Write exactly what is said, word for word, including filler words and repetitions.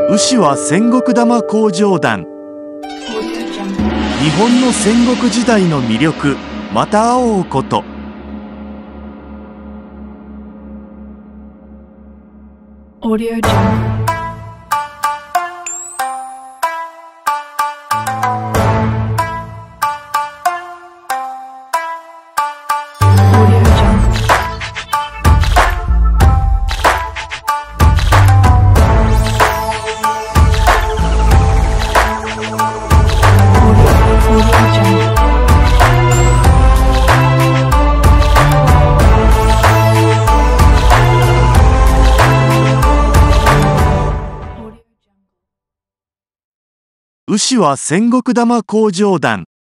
ウシは戦国玉工場団。日本の戦国時代の魅力、また会おうこと。 Audio Jungle. ウシは戦国玉工場団。